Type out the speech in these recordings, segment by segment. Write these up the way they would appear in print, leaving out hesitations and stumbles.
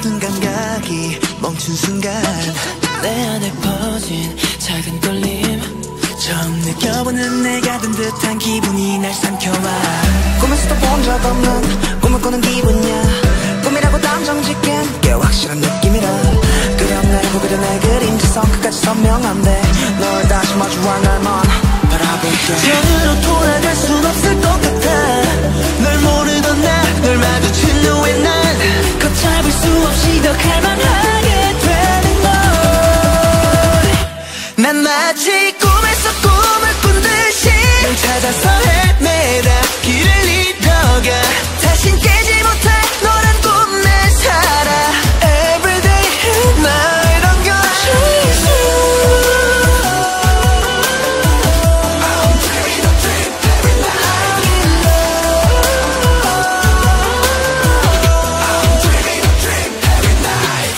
모든 감각이 멈춘 순간 내 안에 퍼진 작은 떨림 처음 느껴보는 내가 든 듯한 기분이 날 삼켜와 꿈에서도 본 적 없는 꿈을 꾸는 기분이야 꿈이라고 단정짓기엔 꽤 확실한 느낌이라 그럼 나를 보게 내 그림자선 끝까지 선명한데 널 다시 마주할 날만 바라볼게 전으로 돌아갈 순 없을 것 같아 널 모르던 널 마주친 후에 난 걷잡을 수 없이 더 갈망하게 되는 걸 난 마치 꿈에서 꿈을 꾼 듯이 널 찾아서 헤매다 길을 잃어가 다신 깨지 못해 너란 꿈에 살아 Everyday and night I'm gonna chase you I'm dreaming a dream every night in love I'm dreaming a dream every night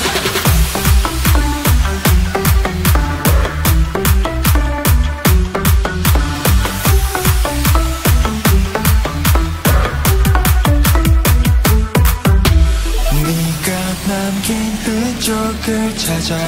네가 남긴 흔적을 찾아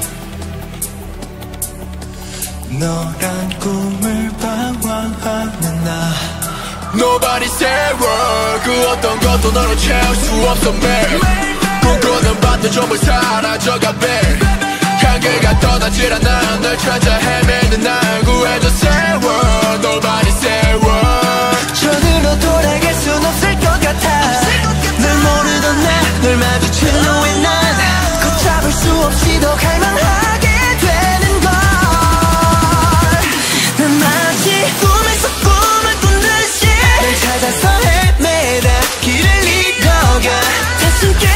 너란 꿈을 방황하는 나 Nobody say word 그 어떤 것도 너를 채울 수 없어 매일 꿈꾸는 밤도 전부 사라져가 babe 향기가 떠나질 않아 널 찾아 헤매는 날 구해줘 say word Nobody say word 전으로 돌아갈 순 없을 것 같아 널 모르던 널 마주친 후에 난 걷잡을 수 없이 더 갈망하게 되는 걸 난 마치 꿈에서 꿈을 꾼 듯이 널 찾아서 헤매다 길을 잃어가 다시 깨